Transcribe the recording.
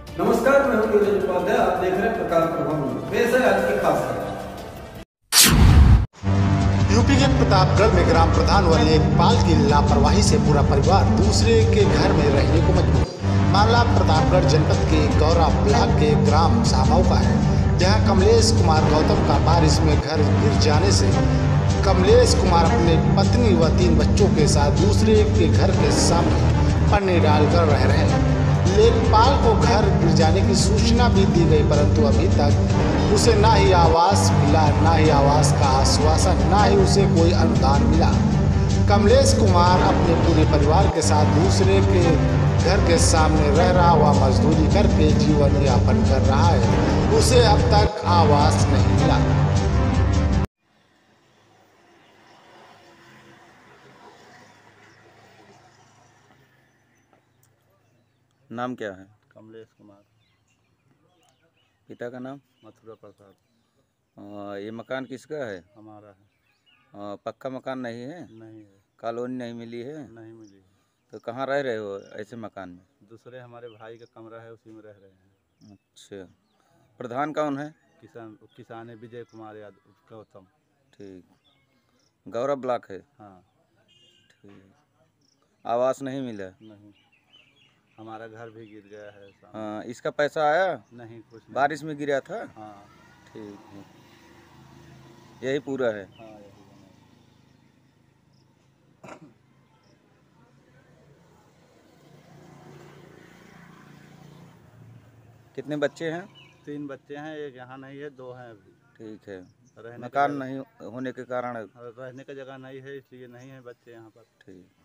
नमस्कार, मैं हूं नीरज उपाध्याय। आप देख रहे हैं प्रकाश प्रभाव न्यूज। पेश है आज की खास खबर। यूपी के प्रतापगढ़ में ग्राम प्रधान व लेखपाल की लापरवाही से पूरा परिवार दूसरे के घर में रहने को मजबूर। मामला प्रतापगढ़ जनपद के गौरा ब्लॉक के ग्राम सामाऊ का है, जहां कमलेश कुमार गौतम का बारिश में घर गिर जाने से कमलेश कुमार अपने पत्नी व 3 बच्चों के साथ दूसरे के घर के सामने पन्नी डालकर रह रहे हैं। लेखपाल को घर गिर जाने की सूचना भी दी गई, परंतु अभी तक उसे ना ही आवास मिला, ना ही आवास का आश्वासन, ना ही उसे कोई अनुदान मिला। कमलेश कुमार अपने पूरे परिवार के साथ दूसरे के घर के सामने रह रहा व मजदूरी करके जीवन यापन कर रहा है। उसे अब तक आवास नहीं मिला। नाम क्या है? कमलेश कुमार। पिता का नाम? मथुरा प्रसाद। ये मकान किसका है? हमारा है। पक्का मकान नहीं है? नहीं है। कॉलोनी नहीं मिली है? नहीं मिली है। तो कहाँ रह रहे हो ऐसे मकान में? दूसरे हमारे भाई का कमरा है, उसी में रह रहे हैं। अच्छा, प्रधान कौन है? किसान है विजय कुमार यादव गौतम। ठीक, गौरव ब्लॉक है। हाँ। ठीक, आवास नहीं मिला? नहीं, हमारा घर भी गिर गया है। हाँ, इसका पैसा आया? नहीं, कुछ नहीं। बारिश में गिरा था? हाँ। ठीक है, यही पूरा है। हाँ, यही बना है। कितने बच्चे हैं? 3 बच्चे हैं, एक यहाँ नहीं है, 2 हैं अभी। ठीक है, रहने मकान नहीं होने के कारण? रहने का जगह नहीं है, इसलिए नहीं है बच्चे यहाँ पर। ठीक।